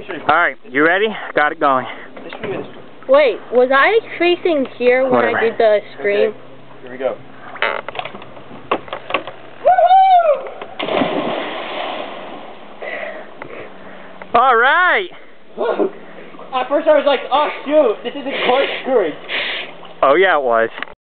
Alright, you ready? Got it going. Wait, was I facing here when I did the scream? Okay. Here we go. Alright! At first I was like, oh shoot, this isn't corkscrewing. Oh yeah, it was.